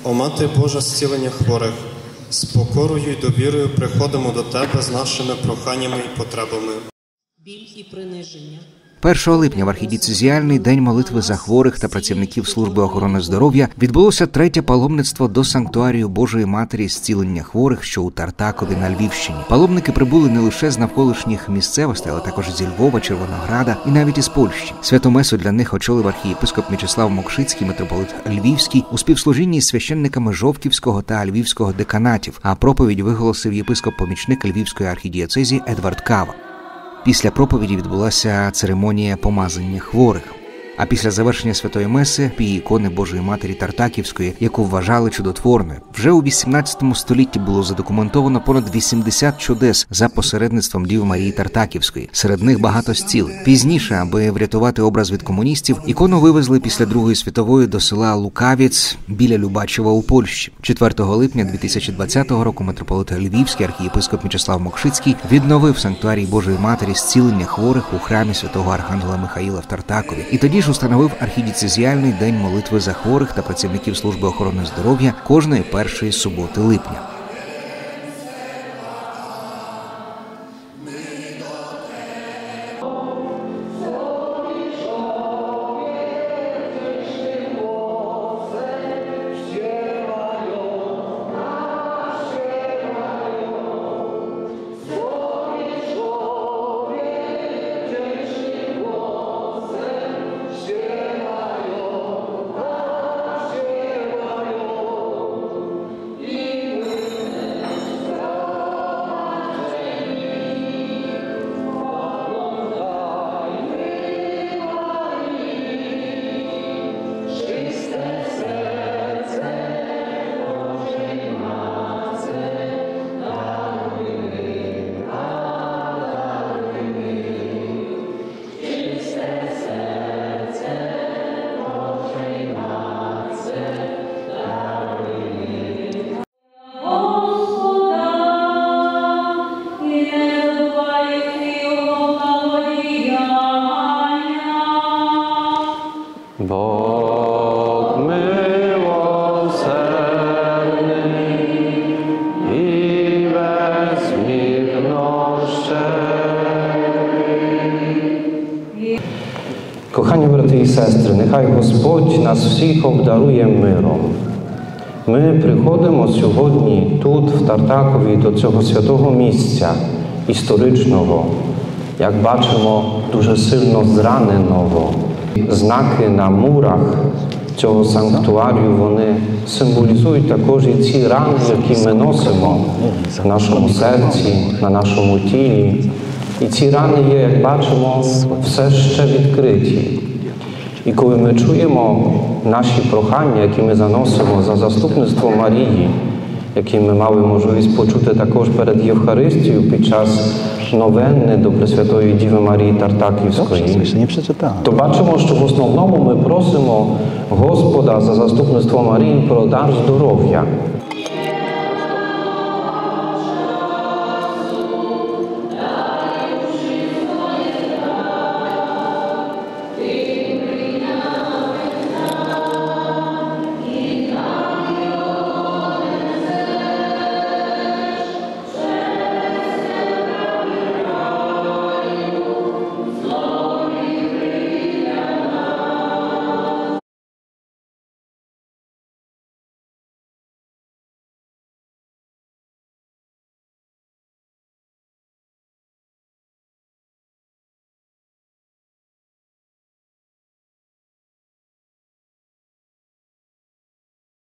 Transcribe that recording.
О Мати Божа зцілення хворих, з покорою й довірою приходимо до Тебе з нашими проханнями і потребами. Біль і приниження. 1 липня в архідіцезіальний день молитви за хворих та працівників служби охорони здоров'я відбулося третє паломництво до санктуарію Божої Матері зцілення хворих, що у Тартакові на Львівщині. Паломники прибули не лише з навколишніх місцевостей, але також зі Львова, Червонограда і навіть із Польщі. Святу месу для них очолив архієпископ Мічеслав Мокшицький, митрополит Львівський, у співслужінні з священниками Жовківського та Львівського деканатів, а проповідь виголосив єпископ-помічник Львівської архідієцезії Едвард Кава. Після проповіді відбулася церемонія помазання хворих. А після завершення Святої Меси – пій ікони Божої Матері Тартаківської, яку вважали чудотворною. Вже у 18 столітті було задокументовано понад 80 чудес за посередництвом Діви Марії Тартаківської. Серед них багато зцілень. Пізніше, аби врятувати образ від комуністів, ікону вивезли після Другої світової до села Лукавіць біля Любачева у Польщі. 4 липня 2020 року митрополит Львівський архієпископ Мічеслав Мокшицький відновив санктуарій Божої Матері зцілення хворих у храмі святого Архангела Михаїла в Тартакові. І тоді установив архідіцезіальний день молитви за хворих та працівників служби охорони здоров'я кожної першої суботи липня. Bóg miłosierny i bezmірнощасний. Кохані брати і сестри, нехай Господь нас всіх обдарує миром. Ми приходимо сьогодні тут, в Тартакові, до цього святого місця історичного, як бачимо, дуже сильно зраненого. Знаки на мурах цього санктуарію, вони символізують також і ці рани, які ми носимо в нашому серці, на нашому тілі. І ці рани є, як бачимо, все ще відкриті. І коли ми чуємо наші прохання, які ми заносимо за заступництво Марії, які ми мали можливість почути також перед Євхаристією під час новенни до Пресвятої Діви Марії Тартаківської, то бачимо, що в основному ми просимо Господа за заступництво Марії про дар здоров'я.